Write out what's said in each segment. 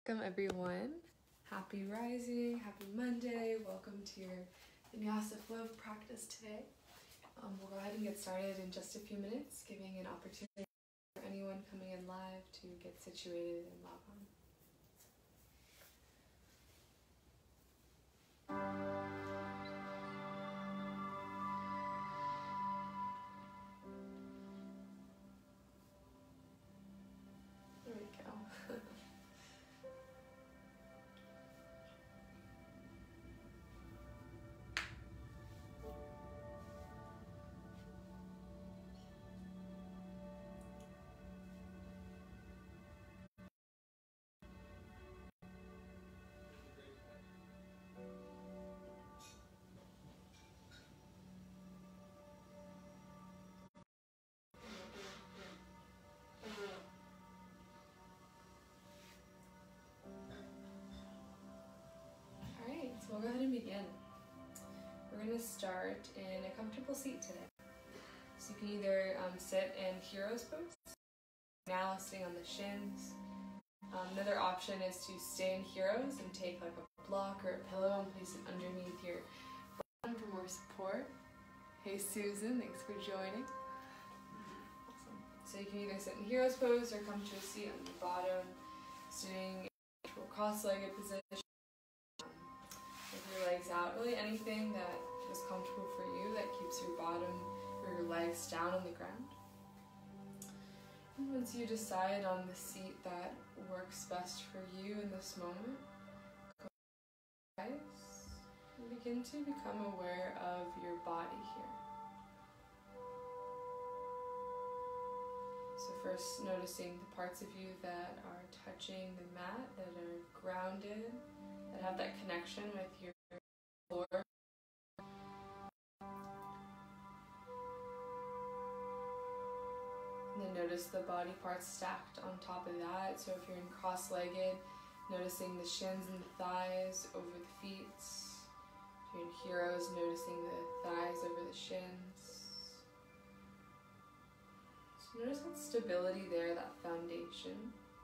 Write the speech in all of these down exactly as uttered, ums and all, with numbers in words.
Welcome everyone. Happy rising, happy Monday. Welcome to your Vinyasa flow practice today. Um, we'll go ahead and get started in just a few minutes, giving an opportunity for anyone coming in live to get situated and log on. There we go. Alright, so we'll go ahead and begin. We're going to start in a comfortable seat today. So you can either um, sit in hero's pose, now sitting on the shins. Um, another option is to stay in heroes and take like a block or a pillow and place it underneath your bottom for more support. Hey Susan, thanks for joining. Awesome. So you can either sit in hero's pose or come to a seat on your bottom, sitting in a cross-legged position. With your legs out, really anything that is comfortable for you that keeps your bottom or your legs down on the ground. And once you decide on the seat that works best for you in this moment, close your eyes and begin to become aware of your body here. So first noticing the parts of you that are touching the mat, that are grounded, that have that connection with your floor. And then notice the body parts stacked on top of that. So if you're in cross-legged, noticing the shins and the thighs over the feet. If you're in heroes, noticing the thighs over the shins. So notice that stability there, that foundation.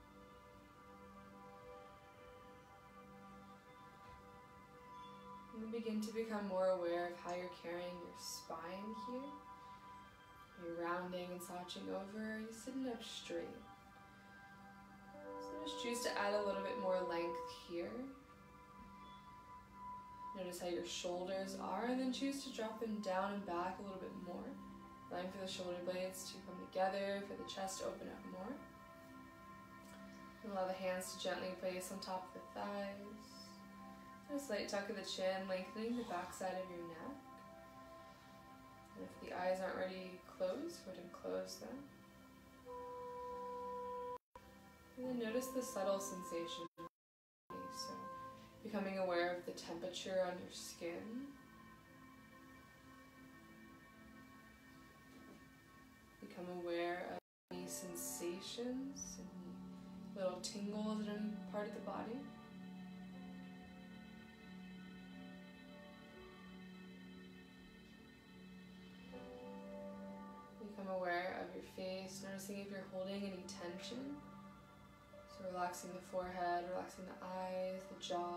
And then begin to become more aware of how you're carrying your spine here. You're rounding and slouching over, you're sitting up straight. So just choose to add a little bit more length here. Notice how your shoulders are, and then choose to drop them down and back a little bit more. Allowing for the shoulder blades to come together, for the chest to open up more. And allow the hands to gently place on top of the thighs. A slight tuck of the chin, lengthening the backside of your neck. And if the eyes aren't ready closed, go ahead and close them. And then notice the subtle sensation. So becoming aware of the temperature on your skin. Become aware of any sensations, any little tingles in any part of the body. Become aware of your face, noticing if you're holding any tension. So relaxing the forehead, relaxing the eyes, the jaw.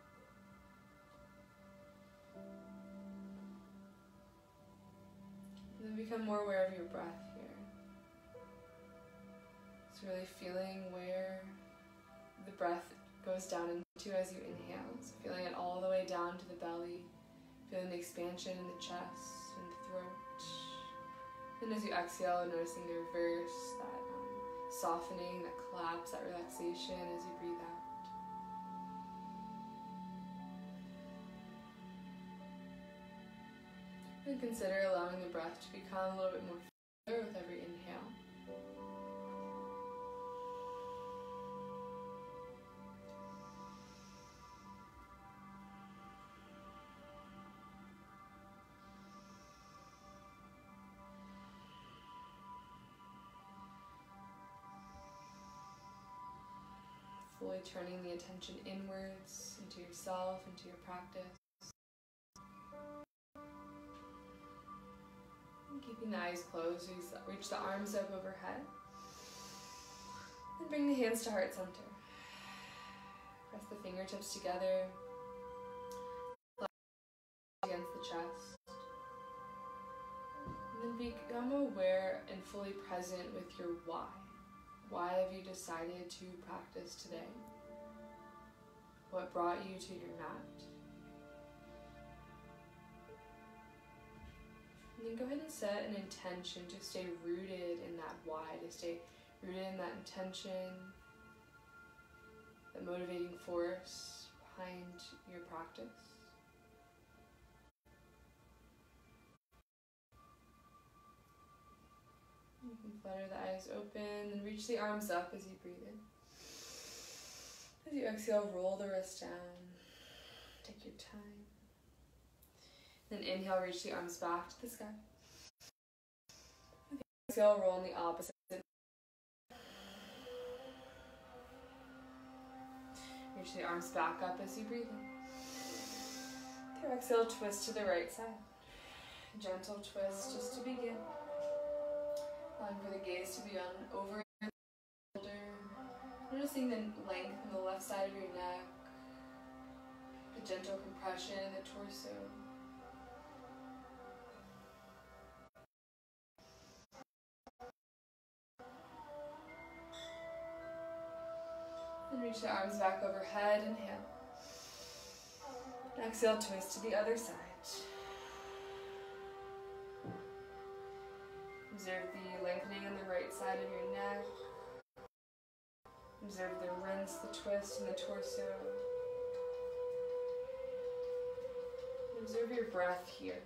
And then become more aware of your breath here. So really feeling where the breath goes down into as you inhale. So feeling it all the way down to the belly. Feeling the expansion in the chest and the throat. And as you exhale, noticing the reverse, that um, softening, that collapse, that relaxation as you breathe out. And consider allowing the breath to become a little bit more fuller with every inhale. Fully turning the attention inwards into yourself, into your practice. And keeping the eyes closed, reach the arms up overhead. And bring the hands to heart center. fingertips together against the chest. And then become aware and fully present with your why. Why have you decided to practice today? What brought you to your mat? And then go ahead and set an intention to stay rooted in that why, to stay rooted in that intention, the motivating force behind your practice. You can flutter the eyes open and reach the arms up as you breathe in. As you exhale, roll the wrist down. Take your time. Then inhale, reach the arms back to the sky. Exhale, roll in the opposite. Reach the arms back up as you breathe in. With your exhale, twist to the right side. Gentle twist just to begin. Allowing for the gaze to be on over your shoulder. Noticing the length in the left side of your neck. The gentle compression in the torso. And reach the arms back overhead, inhale. Exhale, twist to the other side. Observe the lengthening on the right side of your neck. Observe the rinse, the twist in the torso. Observe your breath here.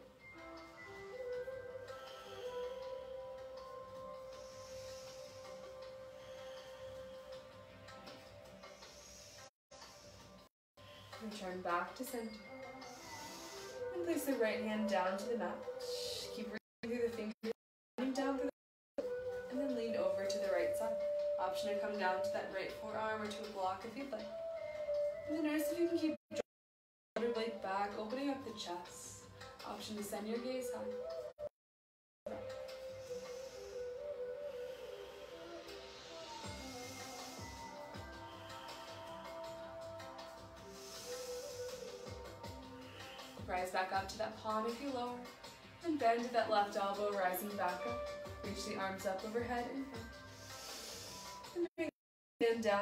Return back to center. And place the right hand down to the mat. Keep reaching through the fingers, down through the and then lean over to the right side. Option to come down to that right forearm or to a block if you'd like. And then notice if you can keep the shoulder blade back, opening up the chest. Option to send your gaze high. Rise back up to that palm if you lower. And bend to that left elbow, rising back up. Reach the arms up overhead and and bring the hand down.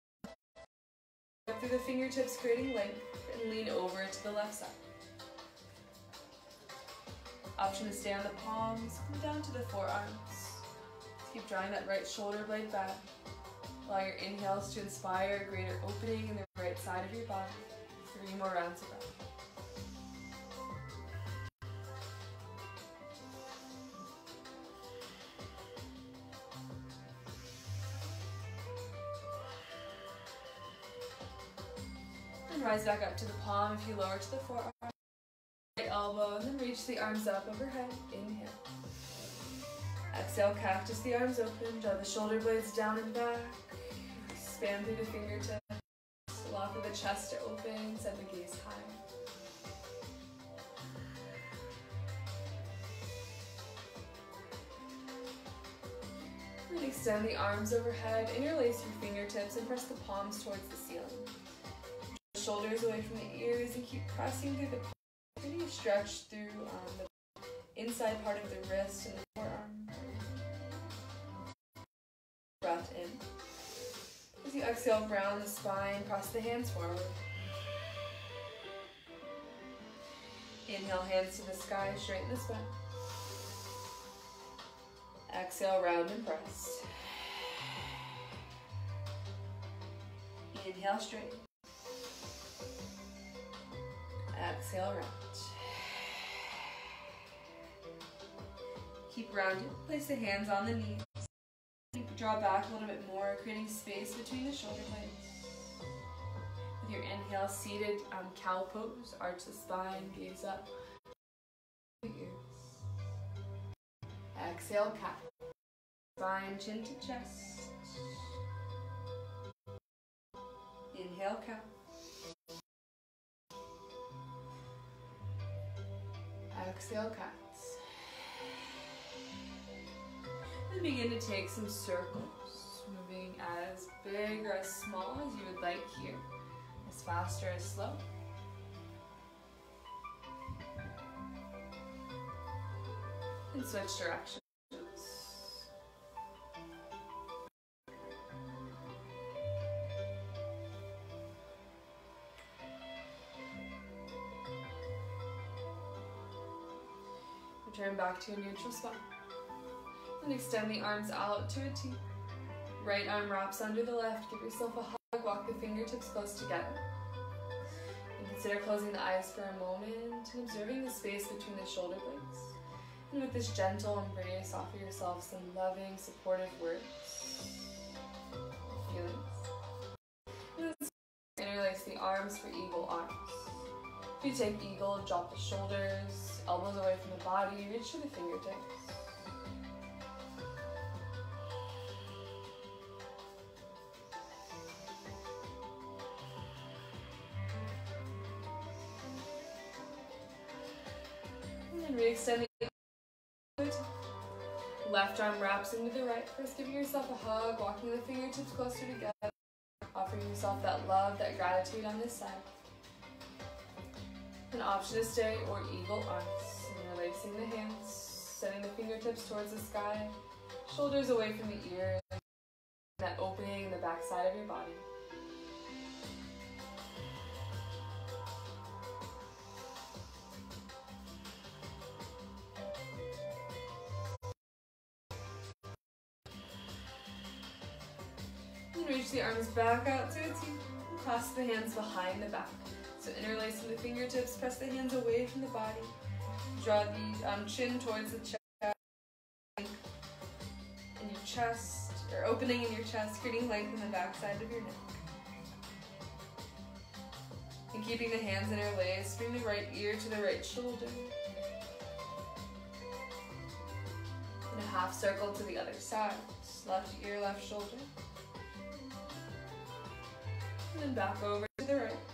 Up through the fingertips, creating length, and lean over to the left side. Option to stay on the palms, come down to the forearms. Keep drawing that right shoulder blade back. Allow your inhales to inspire a greater opening in the right side of your body. Three more rounds of breath. Rise back up to the palm if you lower to the forearm. Right elbow, and then reach the arms up overhead. Inhale. Exhale, cactus the arms open. Draw the shoulder blades down and back. Expand through the fingertips. Allow for the chest to open. Send the gaze high. And extend the arms overhead. Interlace your fingertips and press the palms towards the ceiling. Shoulders away from the ears and keep pressing through the palm. Pretty stretch through um, the inside part of the wrist and the forearm. Breath in. As you exhale, round the spine, press the hands forward. Inhale, hands to the sky, straighten the spine. Exhale, round and press. Inhale, straighten. Exhale, round. Keep rounded. Place the hands on the knees. Draw back a little bit more, creating space between the shoulder blades. With your inhale, seated um, cow pose. Arch the spine, gaze up. Exhale, cat. Spine, chin to chest. Inhale, cow. Exhale, cats. Then begin to take some circles, moving as big or as small as you would like here. As faster as slow. And switch directions. Return back to a neutral spot. And extend the arms out to a T. Right arm wraps under the left. Give yourself a hug. Walk the fingertips close together. And consider closing the eyes for a moment and observing the space between the shoulder blades. And with this gentle embrace, offer yourself some loving, supportive words, feelings. And then interlace the arms for eagle arms. If you take eagle, drop the shoulders, elbows away from the body, reach for the fingertips. And then re-extend the left arm wraps into the right. First, giving yourself a hug, walking the fingertips closer together, offering yourself that love, that gratitude on this side. An option to stay or eagle arms. And releasing the hands, setting the fingertips towards the sky, shoulders away from the ears, that opening in the back side of your body. And reach the arms back out to a T. Clasp the hands behind the back. So interlacing the fingertips, press the hands away from the body. Draw the um, chin towards the chest, in your chest, or opening in your chest, creating length in the back side of your neck. And keeping the hands interlaced, bring the right ear to the right shoulder. And a half circle to the other side. Left ear, left shoulder. And then back over to the right.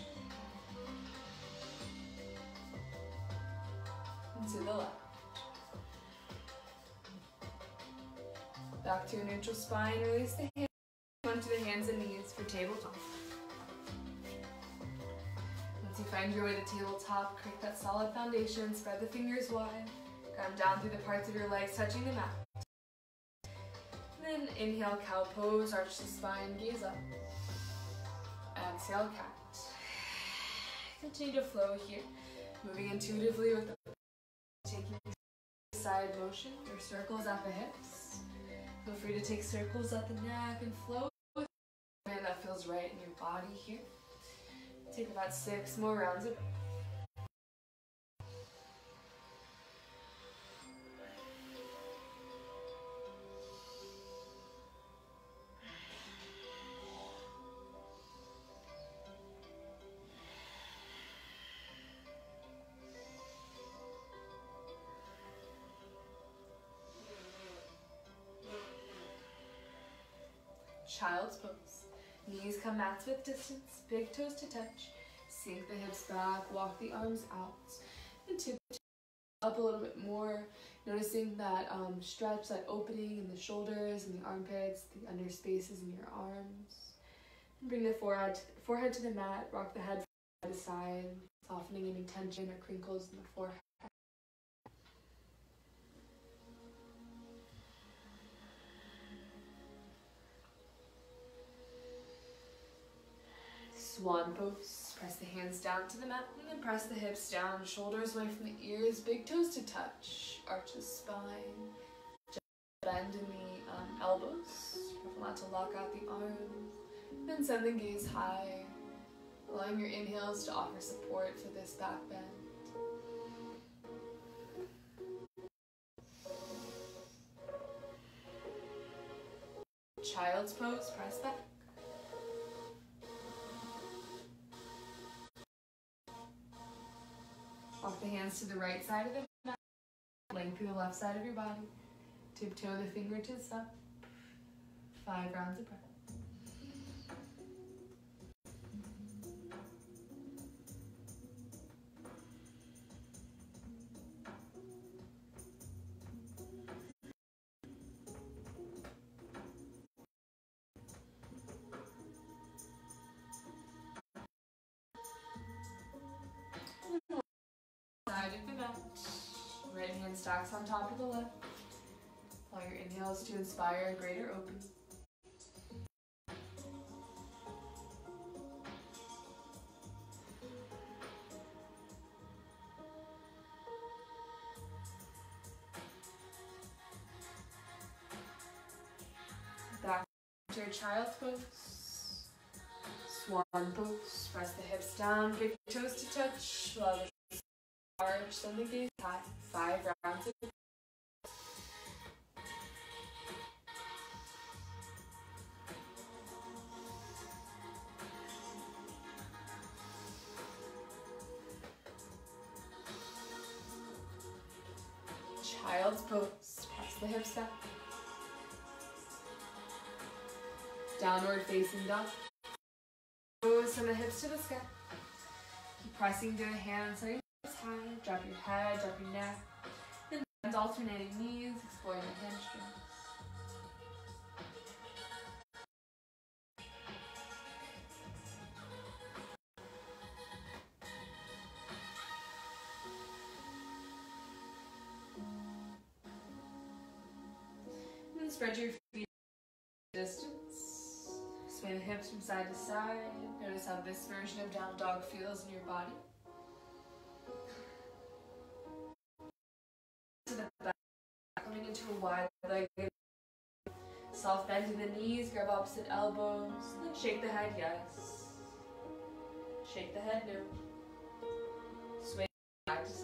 And to the left. Back to a neutral spine. Release the hands. Onto the hands and knees for tabletop. Once you find your way to tabletop, create that solid foundation. Spread the fingers wide. Come down through the parts of your legs touching the mat. And then inhale, cow pose. Arch the spine. Gaze up. Exhale, cat. Continue to flow here, moving intuitively with the taking side motion or circles at the hips. Feel free to take circles at the neck and flow with the way that feels right in your body here. Take about six more rounds of breath. Child's pose. Knees come mats with distance, big toes to touch. Sink the hips back, walk the arms out. And tip up a little bit more, noticing that um, stretch, that opening in the shoulders and the armpits, the under spaces in your arms. And bring the forehead, forehead to the mat, rock the head side to side, softening any tension or crinkles in the forehead. Swan pose. Press the hands down to the mat and then press the hips down, shoulders away from the ears, big toes to touch, arch the spine, just bend in the um, elbows, careful not to lock out the arms, then send the gaze high, allowing your inhales to offer support for this back bend. Child's pose, press back. Walk the hands to the right side of the mat, lengthen the left side of your body, tiptoe the fingertips up, five rounds of breath. stacks on top of the lip. Allow your inhales to inspire a greater opening. Back to your child's pose. Swan pose. Press the hips down, big toes to touch. Allow the arch, send the gaze high. Five rounds of child's pose. Press the hips back. Downward facing dog. Pose from the hips to the sky. Keep pressing through the hands. High. Drop your head, drop your neck. And alternating knees, exploring the hamstrings. And then spread your feet distance. Sway the hips from side to side. Notice how this version of down dog feels in your body. To the back, coming into a wide leg. Soft bend in the knees, grab opposite elbows. Then shake the head, yes. Shake the head, no. Sway side to side.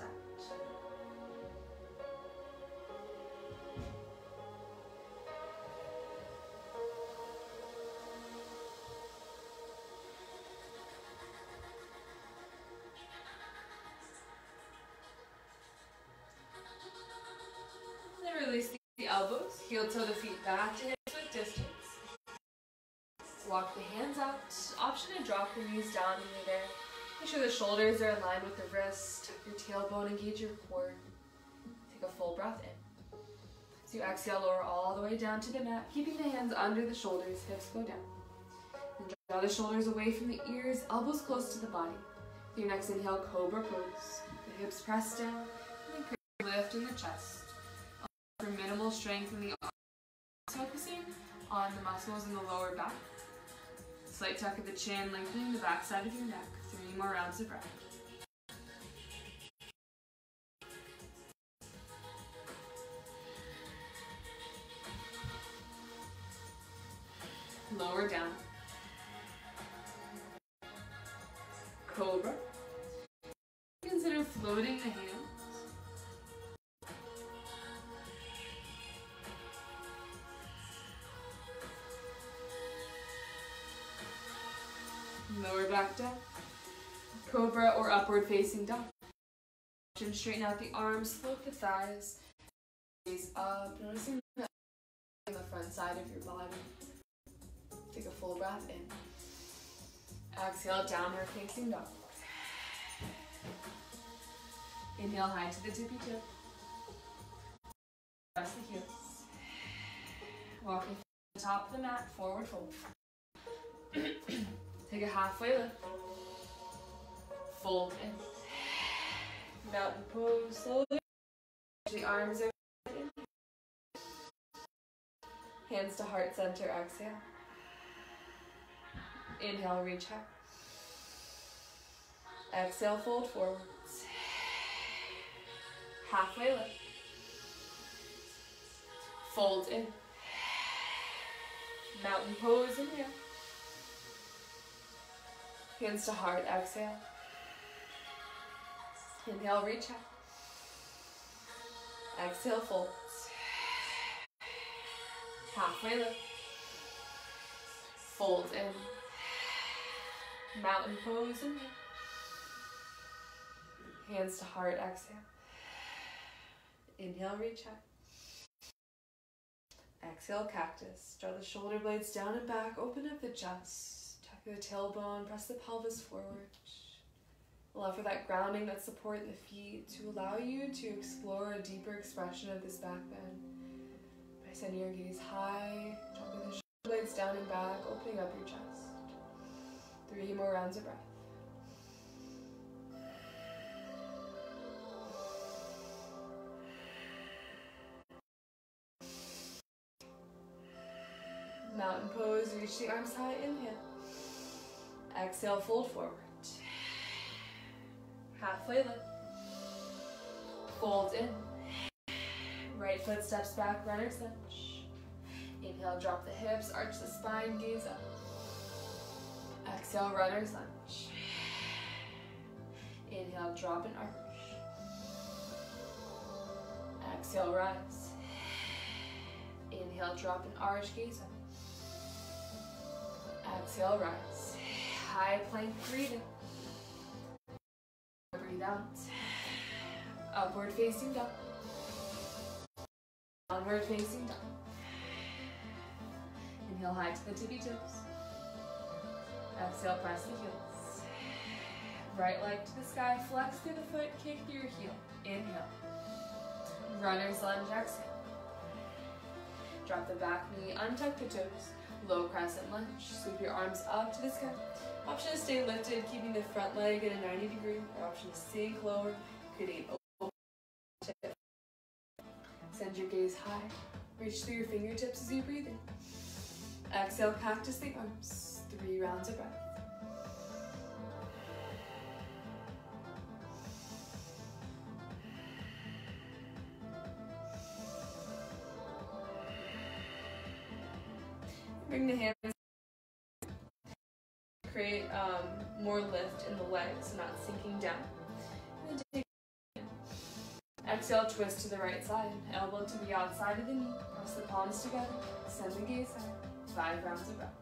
Release the elbows, heel toe the feet back to hips with distance. Walk the hands out. Option to drop your knees down in midair. Make sure the shoulders are in line with the wrist. Tuck your tailbone, engage your core. Take a full breath in. As you exhale, lower all the way down to the mat, keeping the hands under the shoulders, hips go down. Then draw the shoulders away from the ears, elbows close to the body. With your next inhale, cobra pose. The hips press down, and then lift in the chest. For minimal strength in the arms, focusing on the muscles in the lower back. Slight tuck of the chin, lengthening the back side of your neck. Three more rounds of breath. Lower down. Cobra. Consider floating the hands. Lower back down. Cobra or upward facing dog. Straighten out the arms, float the thighs. Gaze up, noticing the on the front side of your body. Take a full breath in. Exhale, downward facing dog. Inhale high to the tippy toe. Press the heels. Walking to the top of the mat, forward fold. Take a halfway lift. Fold in. Mountain pose slowly. The arms are in. Hands to heart center, exhale. Inhale, reach high. Exhale, fold forwards. Halfway lift. Fold in. Mountain pose, inhale. Hands to heart, exhale. Inhale, reach high. Exhale, fold. Halfway lift. Fold in. Mountain pose, inhale. Hands to heart, exhale. Inhale, reach high. Exhale, cactus. Draw the shoulder blades down and back. Open up the chest. Tuck the tailbone. Press the pelvis forward. Allow for that grounding, that support in the feet to allow you to explore a deeper expression of this back bend. By sending your gaze high, dropping the shoulder blades down and back, opening up your chest. Three more rounds of breath. pose, reach the arms high, inhale. Exhale, fold forward. Halfway lift. Fold in. Right foot steps back, runner's lunge. Inhale, drop the hips, arch the spine, gaze up. Exhale, runner's lunge. Inhale, drop and arch. Exhale, rise. Inhale, drop and arch, gaze up. Exhale, rise. High plank, breathe in. Breathe out. Upward facing dog. Downward facing dog. Inhale, high to the tippy toes. Exhale, press the heels. Right leg to the sky, flex through the foot, kick through your heel. Inhale. Runner's lunge, exhale. Drop the back knee, untuck the toes. Low crescent lunge. Sweep your arms up to the sky. Option to stay lifted, keeping the front leg at a ninety degree. Or option to sink lower, creating open tip. Send your gaze high. Reach through your fingertips as you breathe in. Exhale, cactus the arms. Three rounds of breath. Bring the hands. Create um, more lift in the legs, so not sinking down. And then take exhale, twist to the right side. Elbow to the outside of the knee. Press the palms together. Send the gaze high. Five rounds of breath.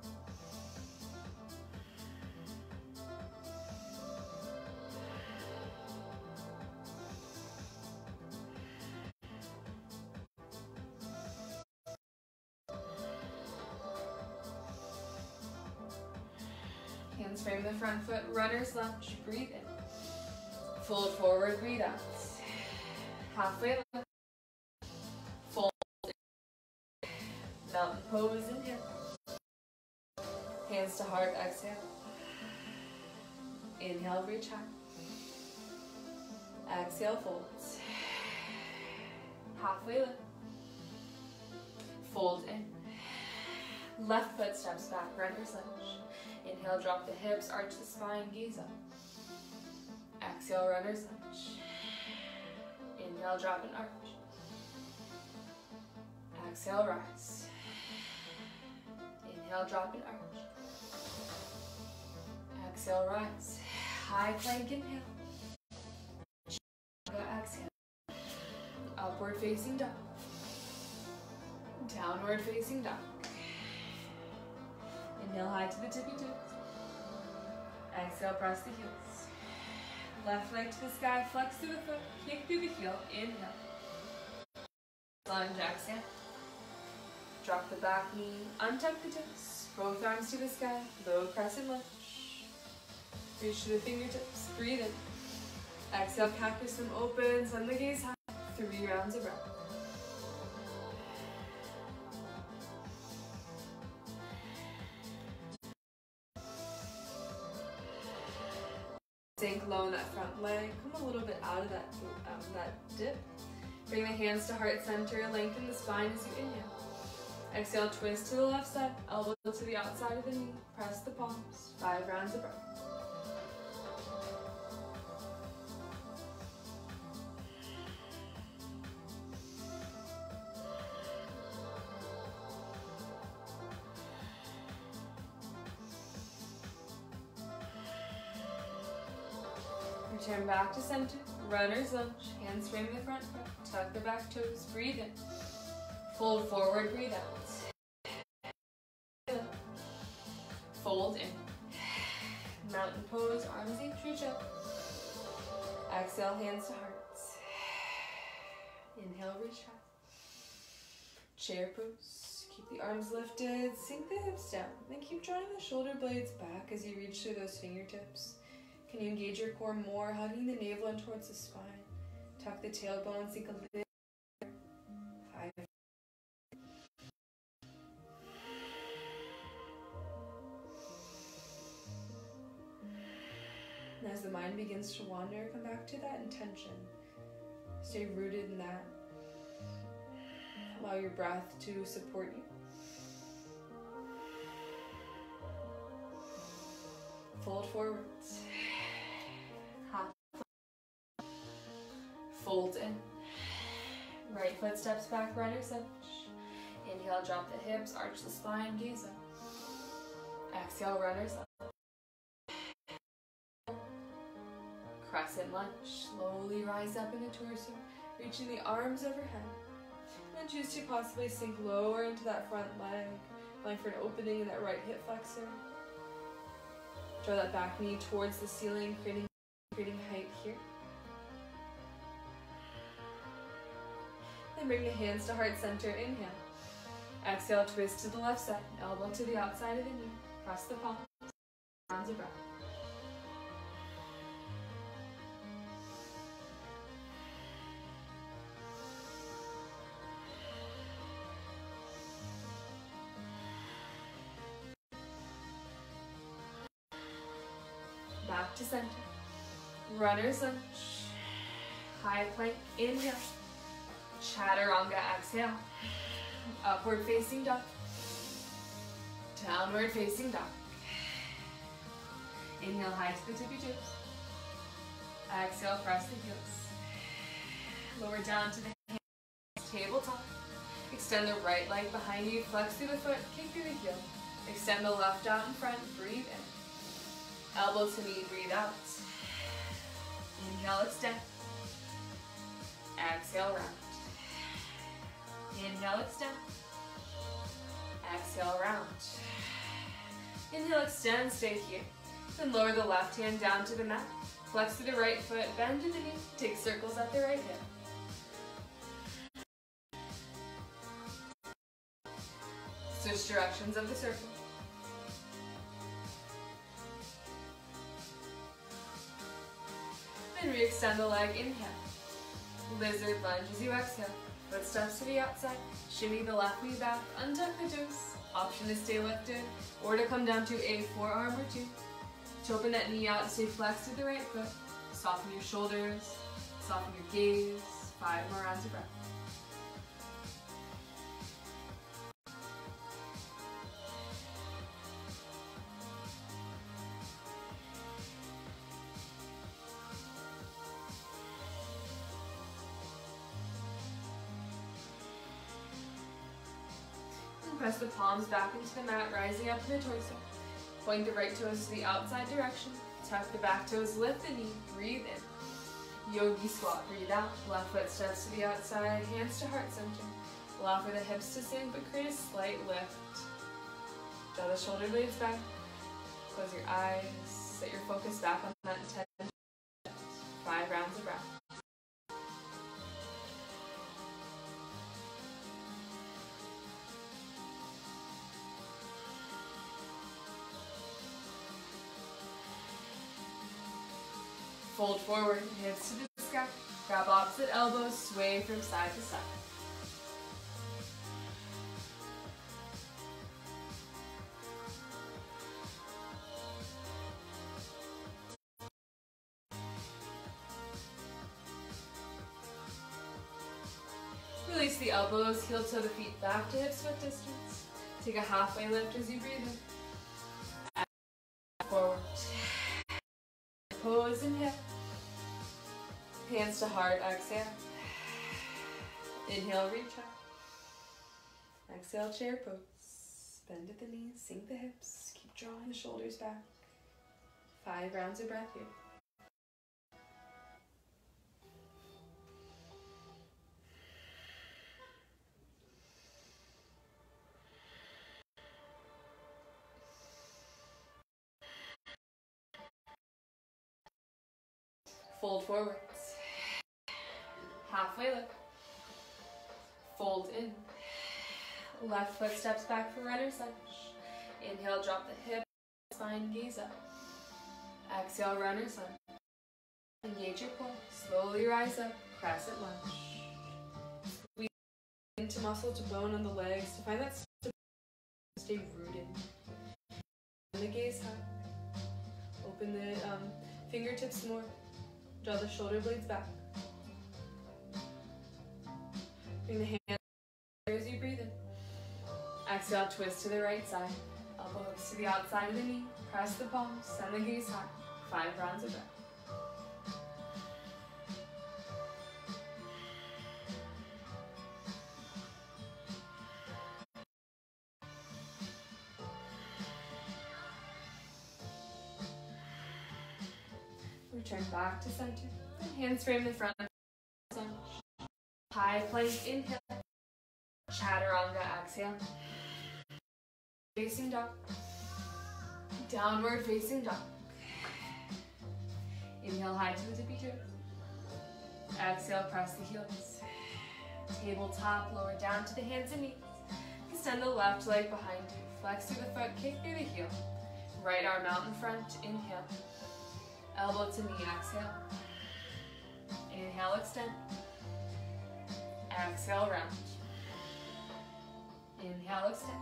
Hands frame the front foot, runner's lunge, breathe in. Fold forward, breathe out. Halfway lift. Fold in. Mountain pose, inhale. Hands to heart, exhale. Inhale, reach high. Exhale, fold. Halfway lift. Fold in. Left foot steps back, runner's lunge. Inhale, drop the hips, arch the spine, gaze up. Exhale, runner's lunge. Inhale, drop and arch. Exhale, rise. Inhale, drop and arch. Exhale, rise. High plank, inhale. Exhale. Upward facing dog. Downward facing dog. Inhale, high to the tippy toes. Exhale, press the heels. Left leg to the sky, flex through the foot, kick through the heel. Inhale. Lunge, exhale. Drop the back knee, untuck the toes. Both arms to the sky, low crescent lunge. Reach to the fingertips, breathe in. Exhale, cactus them open, send the gaze high. Three rounds of breath. Sink low in that front leg. Come a little bit out of that, um, that dip. Bring the hands to heart center. Lengthen the spine as you inhale. Exhale, twist to the left side. Elbow to the outside of the knee. Press the palms. Five rounds of breath. Return back to center, runner's lunge, hands frame the front foot, tuck the back toes, breathe in. Fold forward, breathe out. Fold in. Mountain pose, arms each reach up. Exhale, hands to hearts. Inhale, reach high. Chair pose, keep the arms lifted, sink the hips down, then keep drawing the shoulder blades back as you reach through those fingertips. Can you engage your core more, hugging the navel in towards the spine? Tuck the tailbone, sink a little. Five. And as the mind begins to wander, come back to that intention. Stay rooted in that. Allow your breath to support you. Fold forwards. Half. Fold in. Right foot steps back, runner's lunge. Inhale, drop the hips, arch the spine, gaze up. Exhale, runner's lunge. Crescent lunge. Slowly rise up in the torso, reaching the arms overhead. And then choose to possibly sink lower into that front leg, allowing for an opening in that right hip flexor. Draw that back knee towards the ceiling, creating, creating height here. Then bring the hands to heart center, inhale. Exhale, twist to the left side, elbow to the outside of the knee. Press the palms, rounds of breath. Back to center. Runner's lunge. High plank, inhale. Chaturanga, exhale. Upward facing dog. Downward facing dog. Inhale, high to the tippy toes. Exhale, press the heels. Lower down to the hands, tabletop. Extend the right leg behind you, flex through the foot, kick through the heel. Extend the left out in front, breathe in. Elbow to knee, breathe out. Inhale, extend. Exhale, round. Inhale, extend. Exhale, round. Inhale, extend, stay here. Then lower the left hand down to the mat. Flex to the right foot, bend to the knee. Take circles at the right hip. Switch directions of the circle. Then re-extend the leg, inhale. Lizard lunge as you exhale. Footsteps to the outside. Shimmy the left knee back, untuck the toes. Option to stay lifted or to come down to a forearm or two. To open that knee out, stay flexed to the right foot. Soften your shoulders, soften your gaze. Five more rounds of breath. Press the palms back into the mat, rising up to the torso. Point the right toes to the outside direction. Tuck the back toes, lift the knee, breathe in. Yogi squat, breathe out. Left foot steps to the outside, hands to heart center. Allow for the hips to sink, but create a slight lift. Draw the shoulder blades back. Close your eyes. Set your focus back on that intention. Five rounds of breath. Fold forward, hips to the sky. Grab opposite elbows, sway from side to side. Release the elbows, heel toe the feet back to hips width distance. Take a halfway lift as you breathe in. Forward. Pose and hip. Hands to heart, exhale. Inhale, reach up. Exhale, chair pose. Bend at the knees, sink the hips. Keep drawing the shoulders back. Five rounds of breath here. Fold forwards. Halfway lift. Fold in. Left foot steps back for runner's lunge. Inhale, drop the hip, spine, gaze up. Exhale, runner's lunge. Engage your core. Slowly rise up, crescent lunge. Squeeze into muscle to bone on the legs to find that stay rooted. And the gaze high. Open the um, fingertips more. Draw the shoulder blades back. Bring the hands as you breathe in. Exhale, twist to the right side. Elbow elbow hooks to the outside of the knee. Press the palms, send the gaze high. Five rounds of breath. Return back to center. And hands frame in front of the sun. High plank, inhale. Chaturanga, exhale. Facing dog. Downward facing dog. Inhale high to the tippy toes. Exhale, press the heels. Tabletop, lower down to the hands and knees. Extend the left leg behind you. Flex through the foot, kick through the heel. Right arm out in front, inhale. Elbow to knee, exhale. Inhale, extend. Exhale, round. Inhale, extend.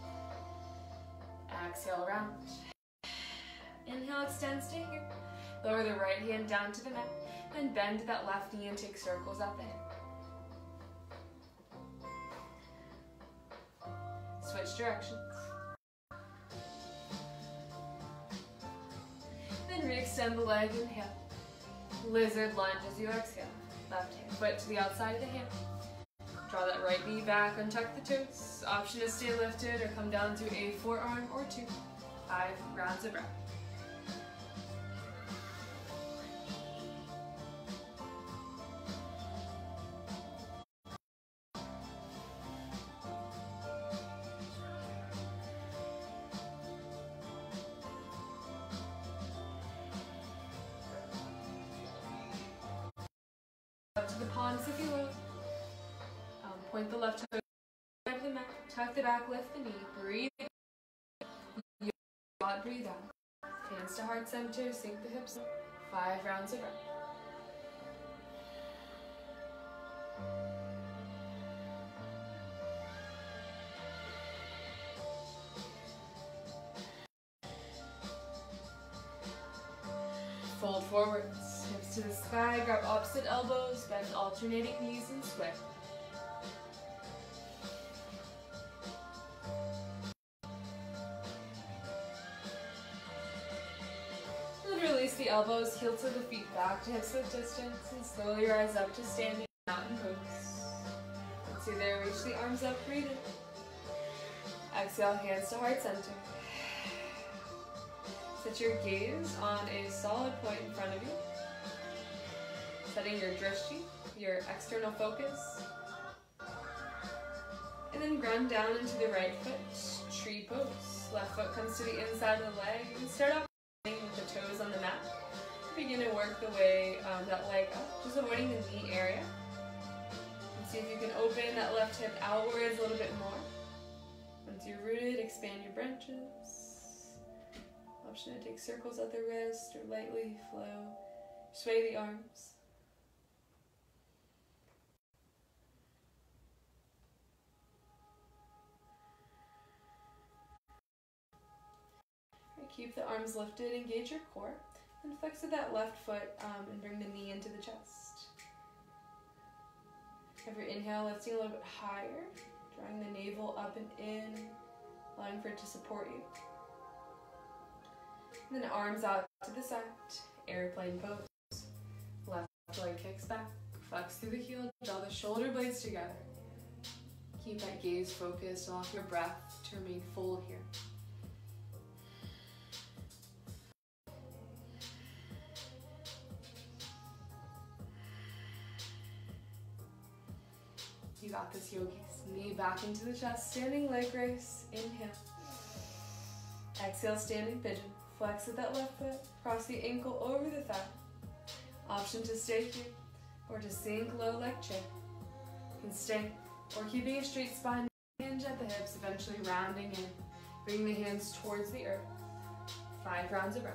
Exhale, round. Inhale, extend, stay here. Lower the right hand down to the mat, then bend that left knee and take circles up the hip. Switch directions. Then re-extend the leg, inhale. Lizard lunge as you exhale. Left hand, foot to the outside of the hand. Draw that right knee back, untuck the toes. Option to stay lifted or come down to a forearm or two. Five rounds of breath. Up to the palms if you will. Um, point the left toe to the mat. Tuck the back, lift the knee. Breathe. Breathe out. Hands to heart center. Sink the hips. Five rounds of breath. Fold forwards, hips to the sky, grab opposite elbows, bend alternating knees and sway. Then release the elbows, heel to the feet back to hips width distance, and slowly rise up to standing mountain pose. Once you're there, reach the arms up, breathe in. Exhale, hands to heart center. Set your gaze on a solid point in front of you. Setting your drishti, your external focus. And then ground down into the right foot, tree pose. Left foot comes to the inside of the leg. And start off with the toes on the mat. Begin to work the way um, that leg up, just avoiding the knee area. And see if you can open that left hip outwards a little bit more. Once you're rooted, expand your branches. Option to take circles at the wrist or lightly flow. Sway the arms. Right, keep the arms lifted, engage your core, and flex with that left foot um, and bring the knee into the chest. Have your inhale lifting a little bit higher, drawing the navel up and in, allowing for it to support you. And then arms out to the side, airplane pose. Left leg kicks back, flex through the heel, draw the shoulder blades together. Keep that gaze focused off your breath to remain full here. You got this, yogis. Knee back into the chest, standing leg raise, inhale. Exhale, standing pigeon. Flex with that left foot, cross the ankle over the thigh. Option to stay here, or to sink low like chair. You can stay, or keeping a straight spine, hinge at the hips, eventually rounding in. Bring the hands towards the earth. Five rounds of breath.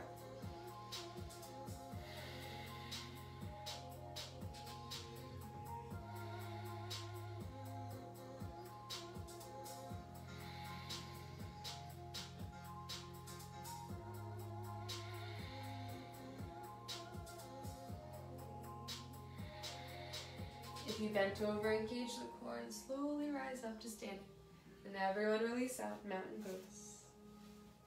If you bent over, engage the core and slowly rise up to standing. And everyone release out, mountain pose.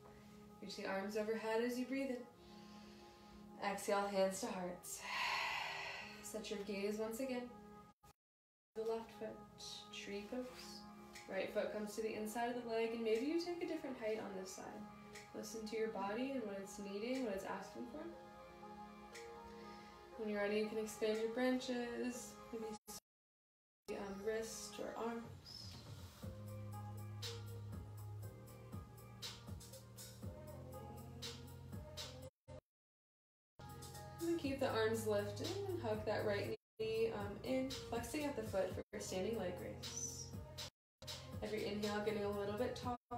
Reach the arms overhead as you breathe in. Exhale, hands to hearts. Set your gaze once again. The left foot, tree pose. Right foot comes to the inside of the leg, and maybe you take a different height on this side. Listen to your body and what it's needing, what it's asking for. When you're ready, you can expand your branches, maybe um, wrist or arms. And keep the arms lifted and hug that right knee um, in, flexing at the foot for your standing leg raise. Every inhale, getting a little bit taller.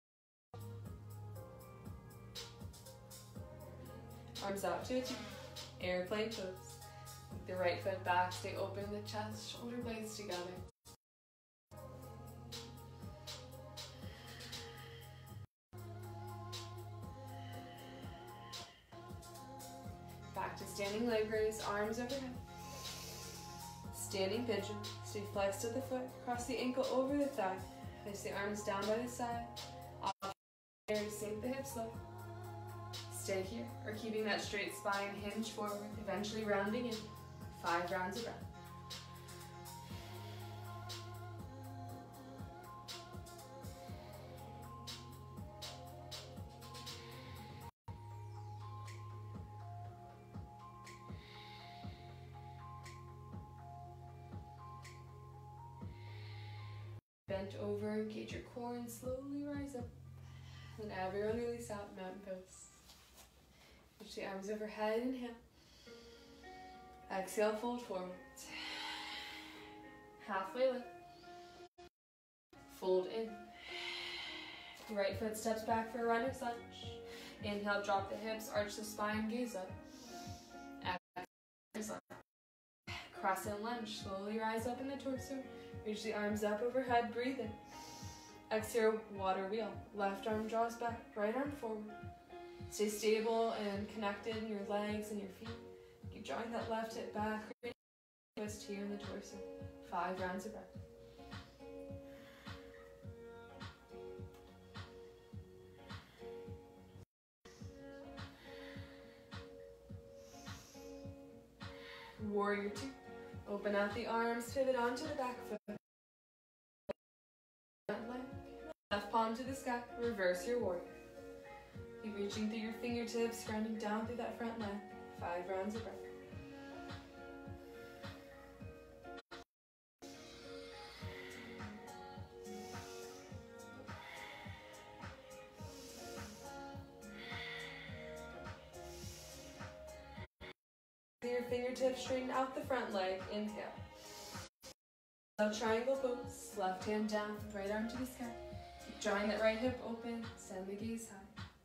Arms out to a T, airplane pose. The right foot back, stay open in the chest, shoulder blades together. Back to standing leg raise, arms overhead. Standing pigeon, stay flexed at the foot, cross the ankle over the thigh. Place the arms down by the side. Off here to sink the hips low. Stay here, or keeping that straight spine, hinge forward, eventually rounding in. Five rounds of breath. Bent over, engage your core and slowly rise up. And everyone release out, mountain pose. Reach the arms overhead, inhale. Exhale, fold forward. Halfway lift. Fold in. Right foot steps back for a runner's lunge. Inhale, drop the hips, arch the spine, gaze up. Exhale, cross and lunge. Slowly rise up in the torso. Reach the arms up overhead, breathe in. Exhale, water wheel. Left arm draws back, right arm forward. Stay stable and connected in your legs and your feet. Keep drawing that left hip back. Twist here in the torso. Five rounds of breath. Warrior two. Open out the arms, pivot onto the back foot. Front leg. Left palm to the sky. Reverse your warrior. Keep reaching through your fingertips, grounding down through that front leg. Five rounds of breath. Your fingertips straighten out the front leg. Inhale. Now triangle pose. Left hand down, right arm to the sky. Keep drawing that right hip open. Send the gaze high.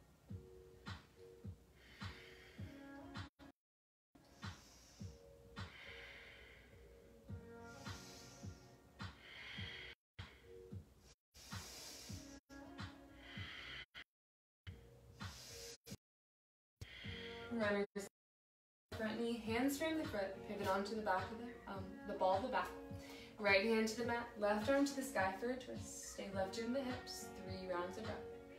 Runners. Front knee, hands frame the foot, pivot onto the back of the, um, the ball of the back. Right hand to the mat, left arm to the sky for a twist. Stay lifted in the hips, three rounds of breath.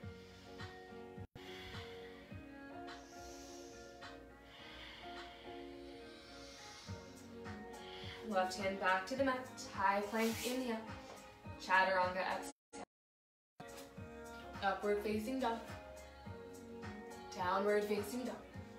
Left hand back to the mat, high plank, inhale. Chaturanga, exhale. Upward facing dog. Downward facing dog.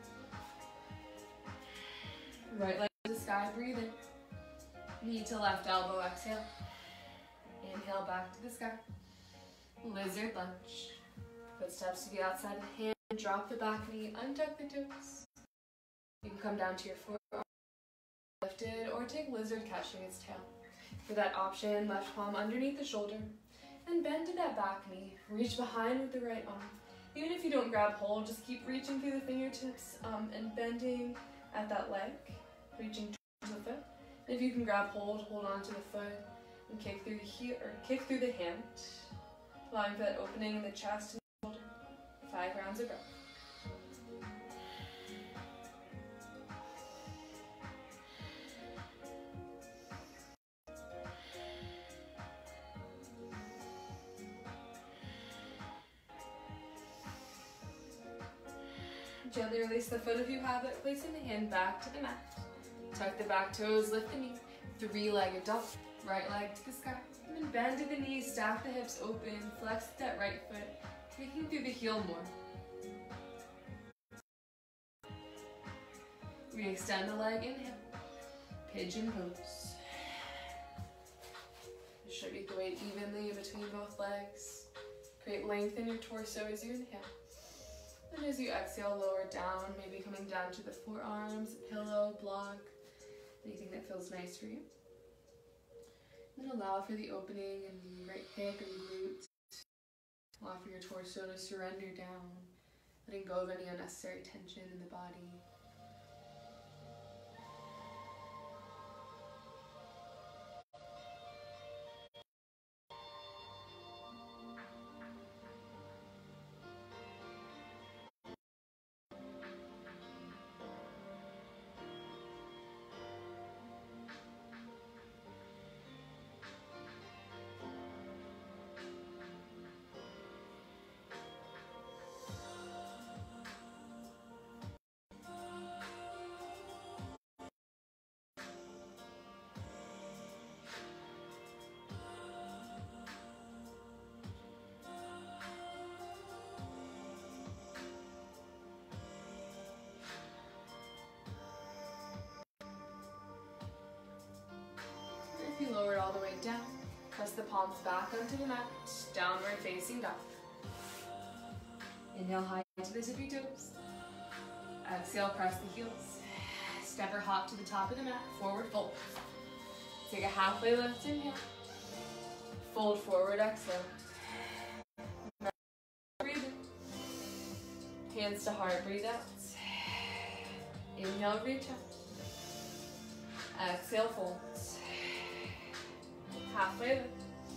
Right leg to the sky, breathe in. Knee to left elbow, exhale. Inhale back to the sky. Lizard lunge. Footsteps to the outside of the hand. Drop the back knee, untuck the toes. You can come down to your forearm, lifted, or take lizard catching its tail. For that option, left palm underneath the shoulder. And bend to that back knee. Reach behind with the right arm. Even if you don't grab hold, just keep reaching through the fingertips um, and bending at that leg. Reaching towards the foot. And if you can grab hold, hold on to the foot and kick through the heel or kick through the hand. Allowing for that opening in the chest and the shoulder. Five rounds of breath. Gently release the foot if you have it, placing the hand back to the mat. Tuck the back toes, lift the knee, three-legged dog, right leg to the sky. And then bend to the knees, stack the hips open, flex that right foot, taking through the heel more. Re-extend the leg, inhale, pigeon pose. Distribute the weight evenly between both legs. Create length in your torso as you inhale. And as you exhale, lower down, maybe coming down to the forearms, pillow, block, anything that feels nice for you. And then allow for the opening in the right hip and glutes. Allow for your torso to surrender down, letting go of any unnecessary tension in the body. If you lower it all the way down, press the palms back onto the mat, downward facing dog. Inhale high to the tippy toes. Exhale, press the heels. Step or hop to the top of the mat, forward fold. Take a halfway lift, inhale. Fold forward, exhale. Breathe in. Hands to heart, breathe out. Inhale, reach out. Exhale, fold. Halfway lift.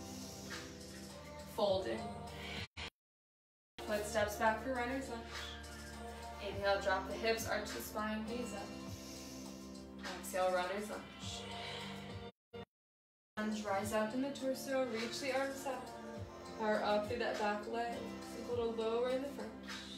Fold in. Foot steps back for runner's lunge. Inhale, drop the hips, arch the spine, gaze up. Exhale, runner's lunge. Lunge, rise out in the torso, reach the arms out. Power up through that back leg. Sink a little lower in the front.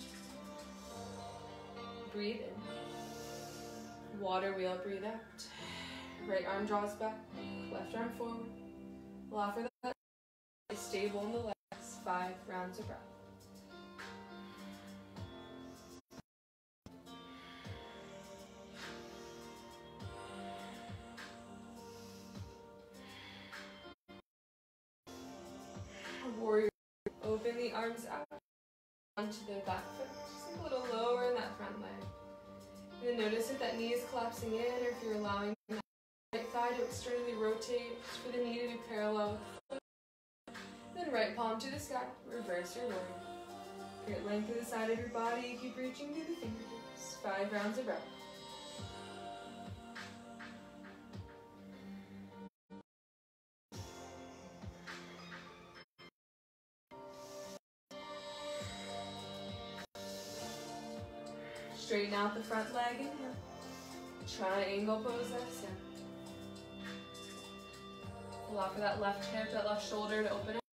Breathe in. Water wheel, breathe out. Right arm draws back, left arm forward. Allow for that. Stable in the legs, five rounds of breath. Warrior, open the arms out onto the back foot, just a little lower in that front leg. And then notice if that knee is collapsing in, or if you're allowing that right thigh to externally rotate, for the knee to be parallel with the foot. Then right palm to the sky, reverse your warrior. Create length to the side of your body, keep reaching through the fingertips. Five rounds of breath. Straighten out the front leg, inhale. Triangle pose, exhale. Allow for that left hip, that left shoulder to open up.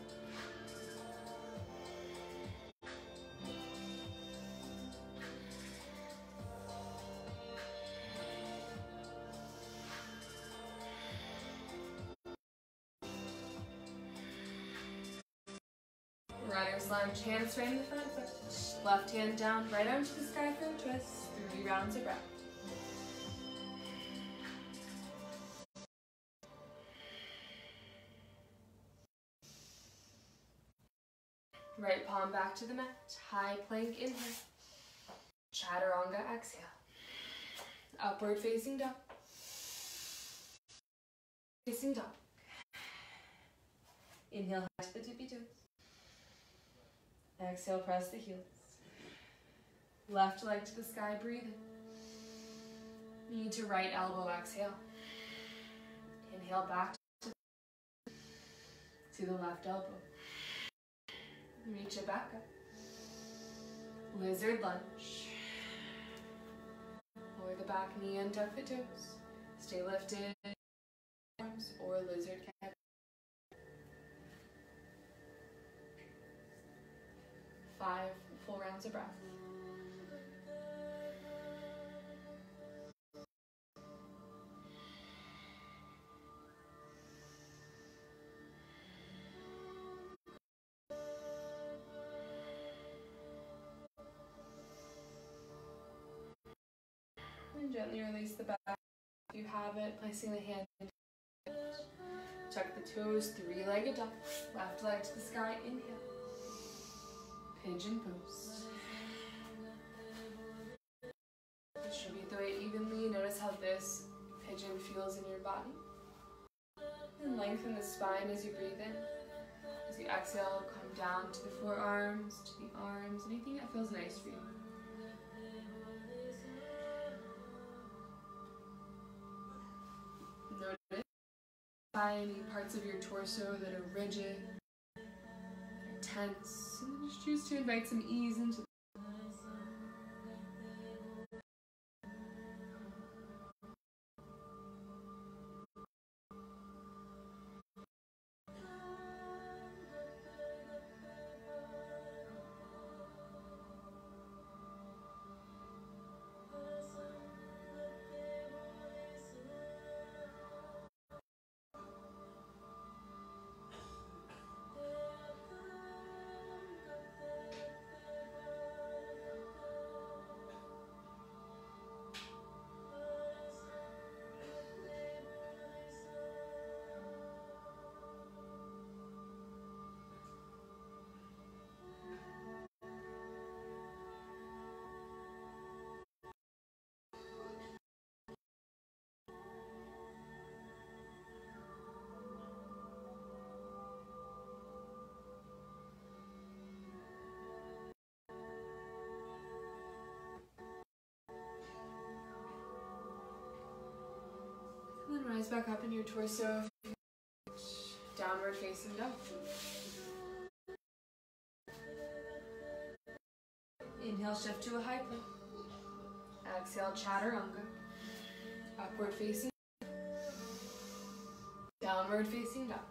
Runner's lunge, hands straighten the front foot. Left hand down, right arm to the sky for a twist. Three rounds of breath. Right palm back to the mat. High plank, inhale. Chaturanga, exhale. Upward facing dog. Facing dog. Inhale, high to the tippy toes. Exhale, press the heels. Left leg to the sky, breathe in. Knee to right elbow, exhale. Inhale back to the left elbow. Reach it back up. Lizard lunge. Lower the back knee and tuck the toes. Stay lifted. Arms or lizard cat. Five full rounds of breath. Gently release the back if you have it, placing the hand. Tuck the toes, three-legged dog. Left leg to the sky, inhale. Pigeon pose. Distribute the weight evenly. Notice how this pigeon feels in your body. And lengthen the spine as you breathe in. As you exhale, come down to the forearms, to the arms, anything that feels nice for you. Notice any parts of your torso that are rigid, tense, and just choose to invite some ease into them. And then rise back up in your torso, downward facing dog. Inhale, shift to a high plank. Exhale, chaturanga. Upward facing, downward facing dog.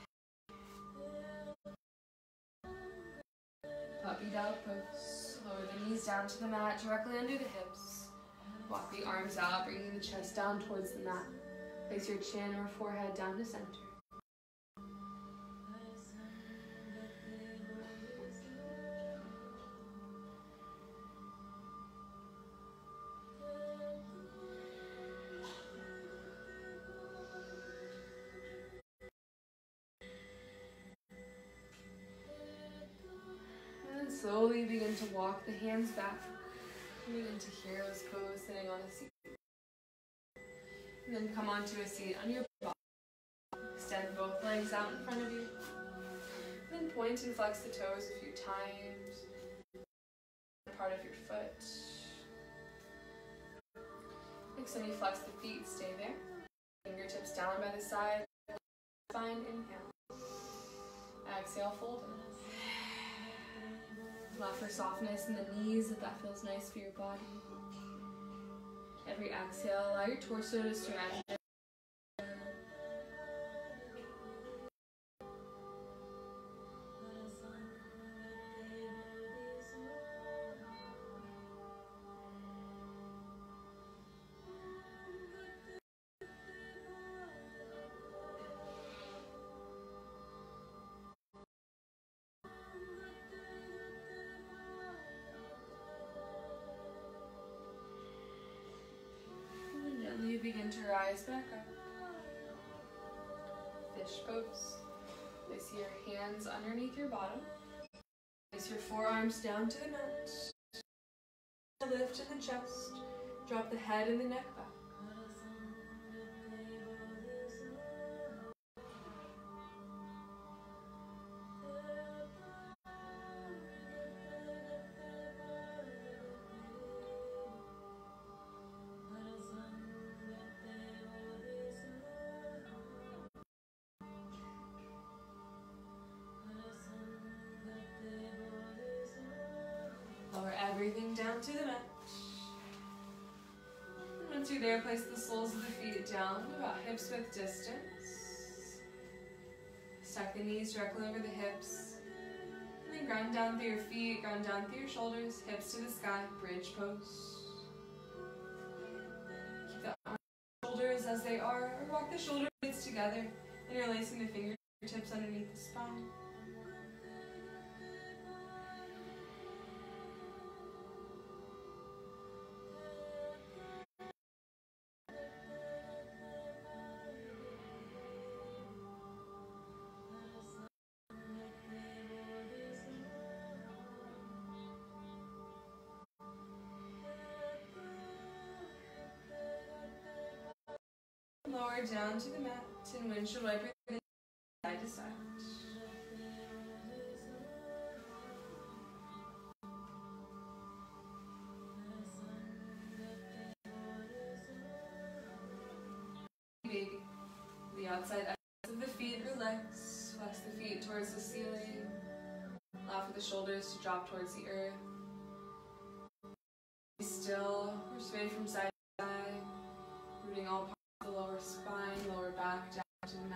Puppy dog pose. Lower the knees down to the mat, directly under the hips. Walk the arms out, bringing the chest down towards the mat. Place your chin or forehead down to center. And then slowly begin to walk the hands back. Moving into hero's pose, sitting on a seat. And then come onto a seat on your body. Extend both legs out in front of you. And then point and flex the toes a few times. Part of your foot. Next time you flex the feet, stay there. Fingertips down by the side. Spine, inhale. Exhale, fold in. Allow for softness in the knees if that feels nice for your body. Every exhale, allow your torso to surrender. You begin to rise back up. Fish pose. Place your hands underneath your bottom. Place your forearms down to the mat. Lift in the chest. Drop the head and the neck back. Lower everything down to the mat. And once you're there, place the soles of the feet down, about hips width distance. Stack the knees directly over the hips. And then ground down through your feet, ground down through your shoulders, hips to the sky, bridge pose. Keep the arms, shoulders as they are, or walk the shoulder blades together, interlacing the fingertips underneath the spine. shoulder down to the mat and windshield wiper side to side. Baby. The outside edges of the feet relax. Flex the feet towards the ceiling. Allow for the shoulders to drop towards the earth. Be still. We're swaying from side to side. Rooting all parts of the lower spine, lower back down to the mat.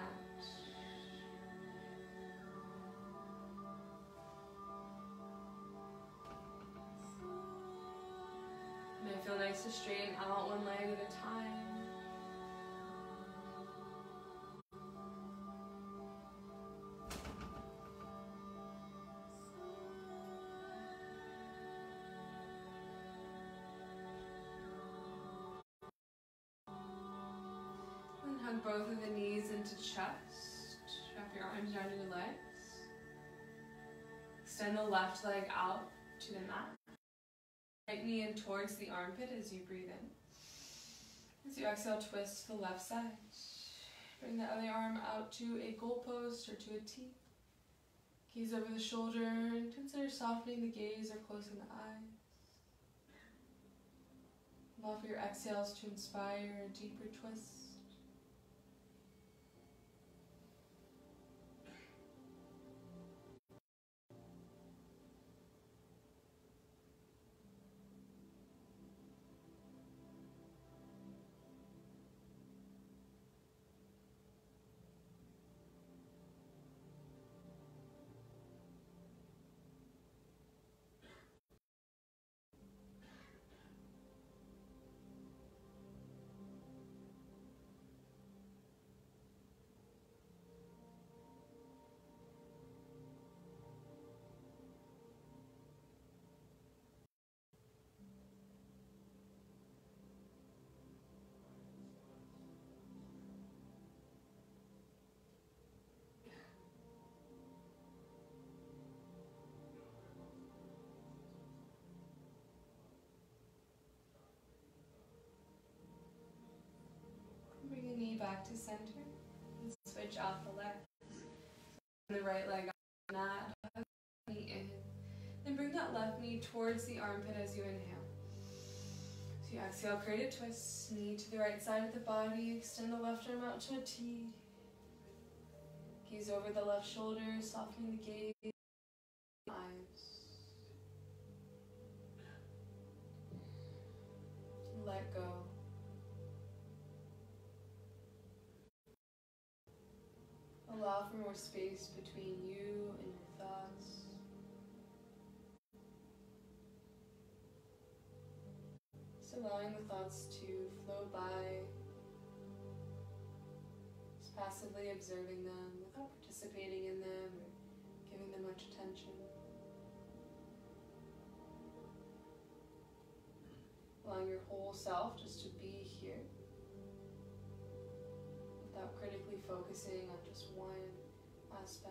It may feel nice to straighten out one leg at a time. Hug both of the knees into chest. Wrap your arms around your legs. Extend the left leg out to the mat. Right knee in towards the armpit as you breathe in. As you exhale, twist to the left side. Bring the other arm out to a goalpost or to a T. Gaze over the shoulder and consider softening the gaze or closing the eyes. Allow for your exhales to inspire a deeper twist. Bring the knee back to center and switch out the leg. The right leg on the mat, knee in. Then bring that left knee towards the armpit as you inhale. So you exhale, create a twist. Knee to the right side of the body. Extend the left arm out to a T. Gaze over the left shoulder, softening the gaze. Eyes. Let go. Allow for more space between you and your thoughts. Just allowing the thoughts to flow by. Just passively observing them without participating in them or giving them much attention. Allowing your whole self just to be here, without critically focusing on just one aspect.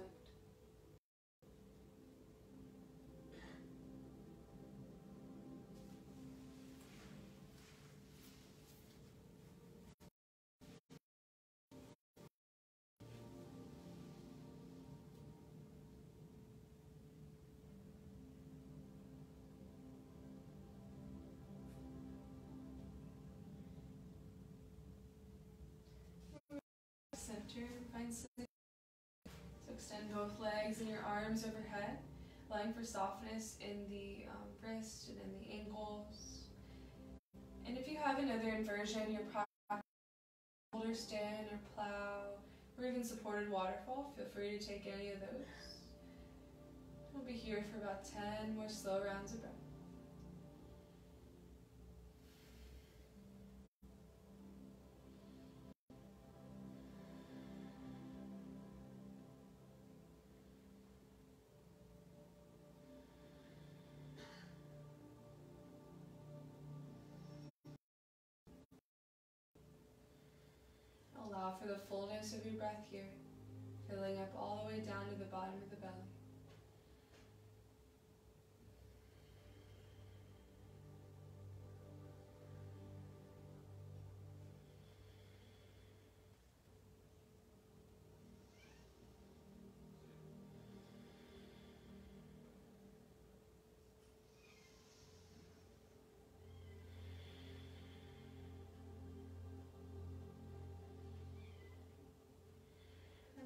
Center, find something. So extend both legs and your arms overhead, allowing for softness in the um, wrist and in the ankles. And if you have another inversion, your shoulder stand or plow, or even supported waterfall, feel free to take any of those. We'll be here for about ten more slow rounds of breath. Allow for the fullness of your breath here, filling up all the way down to the bottom of the belly.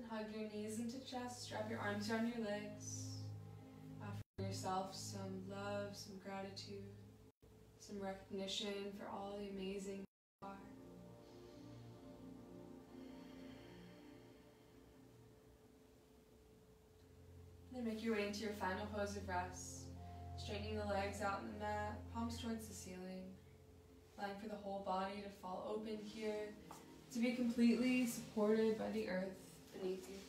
Hug your knees into chest, wrap your arms around your legs. Offer yourself some love, some gratitude, some recognition for all the amazing you are. Then make your way into your final pose of rest, straightening the legs out in the mat, palms towards the ceiling, allowing for the whole body to fall open here, to be completely supported by the earth beneath you.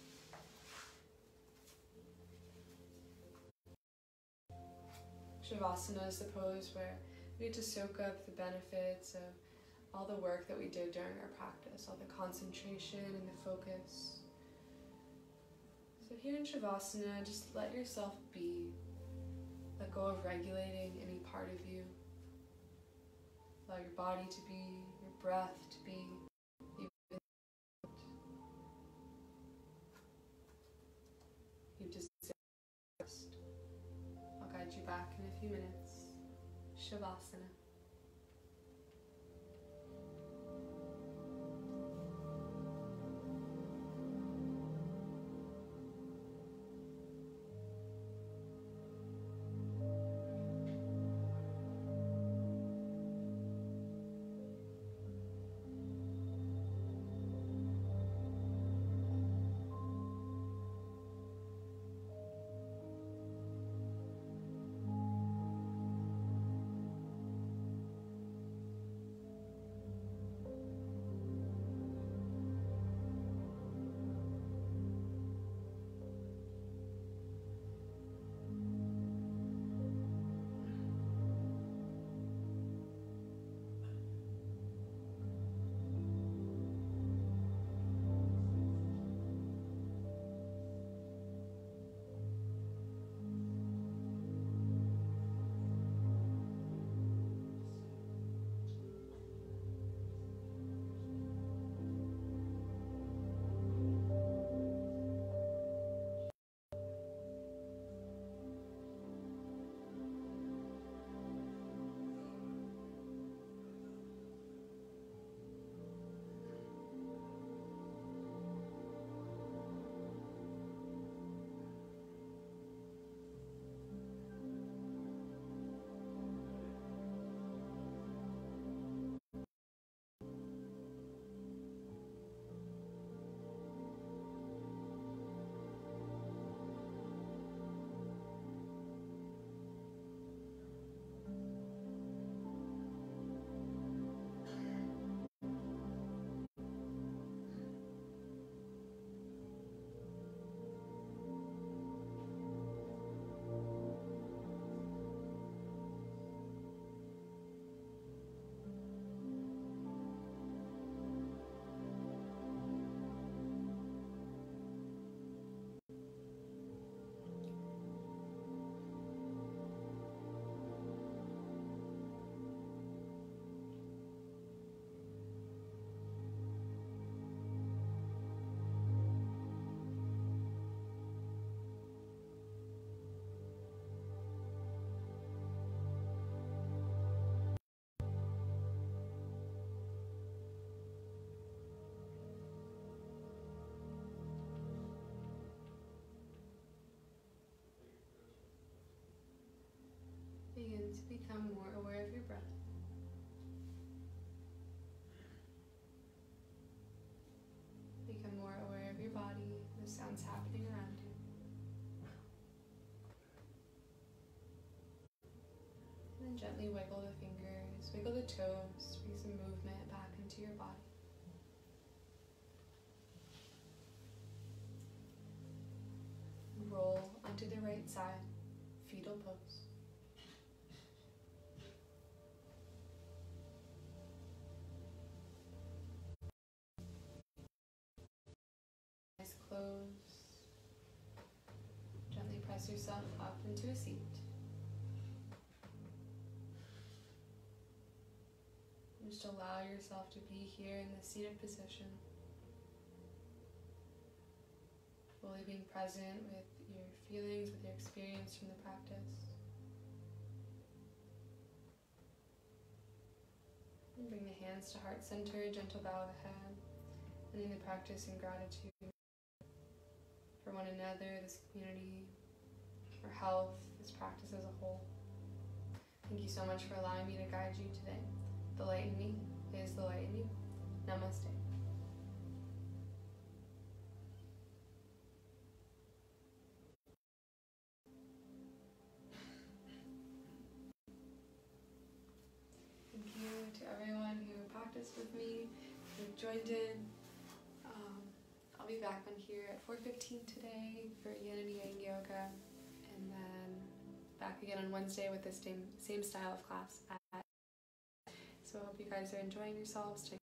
Shavasana is the pose where we get to soak up the benefits of all the work that we did during our practice, all the concentration and the focus. So here in Shavasana, just let yourself be. Let go of regulating any part of you. Allow your body to be, your breath to be. You just rest. I'll guide you back in a few minutes. Shavasana. Begin to become more aware of your breath. Become more aware of your body, the sounds happening around you. And then gently wiggle the fingers, wiggle the toes, bring some movement back into your body. Roll onto the right side, fetal pose. Eyes closed. Gently press yourself up into a seat. And just allow yourself to be here in the seated position. Fully being present with your feelings, with your experience from the practice. And bring the hands to heart center, gentle bow of the head, ending the practice in gratitude. for one another, this community, our health, this practice as a whole. Thank you so much for allowing me to guide you today. The light in me is the light in you. Namaste. Thank you to everyone who practiced with me, who joined in. Um, I'll be back on here at four fifteen today for Yin and Yang Yoga, and then back again on Wednesday with the same, same style of class. At, so I hope you guys are enjoying yourselves. Check